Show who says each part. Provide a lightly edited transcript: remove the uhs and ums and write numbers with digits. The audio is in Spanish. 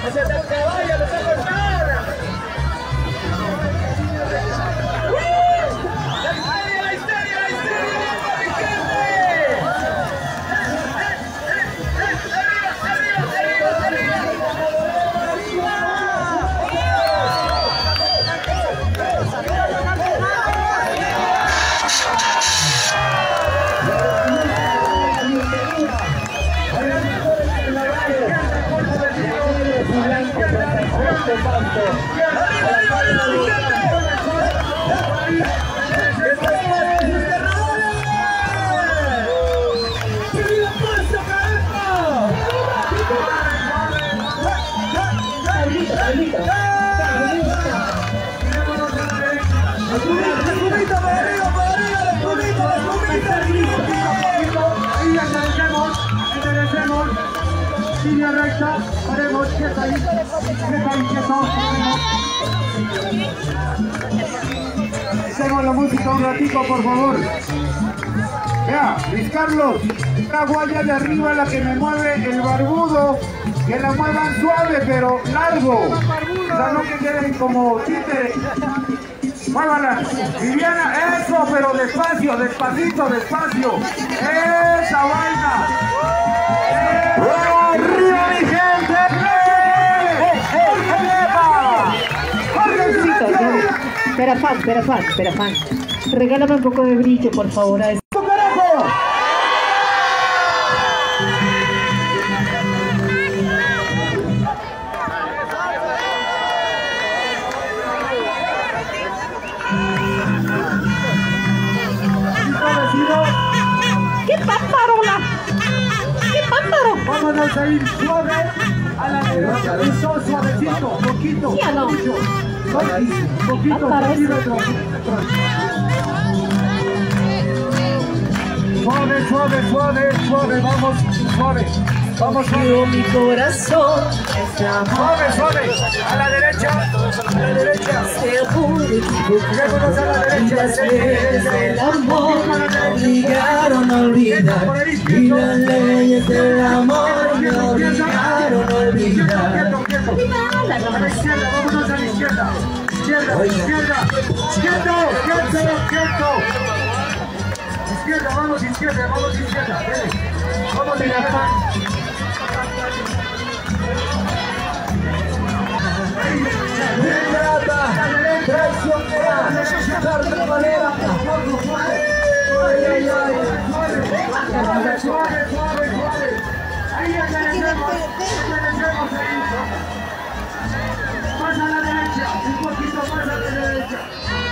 Speaker 1: ¡Hacia el caballo, los ojos ahora! ¡La historia, mi gente! Línea recta, haremos quieta ahí, hacemos la música un ratito, por favor. Ya, Luis Carlos, la guaya de arriba la que me mueve el barbudo, que la muevan suave pero largo, o sea, no que queden como títere. Muévala, Viviana, eso, pero despacio, despacito, despacio, esa vaina. ¡Arriba, mi gente!
Speaker 2: Espera, fan. Regálame un poco de brillo, por favor. A esto.
Speaker 3: ¡Qué pámparola! ¡Qué pámparo!
Speaker 1: Vámonos a ir suave a la derecha. Eso, suavecito, poquito.
Speaker 3: ¿Sí o no?
Speaker 1: Poquito, suave, vamos, suave. Vamos, suave.
Speaker 3: Mi corazón
Speaker 1: Suave, a la derecha, Lleguemos a la derecha.
Speaker 3: el amor me obligaron a olvidar y las leyes del amor me obligaron a olvidar.
Speaker 1: A la izquierda, vámonos a la izquierda. Quieto. Izquierda, vamos izquierda. Vamos izquierda. Suave. Ahí acariciamos ahí. Más a la derecha, un poquito más a la derecha.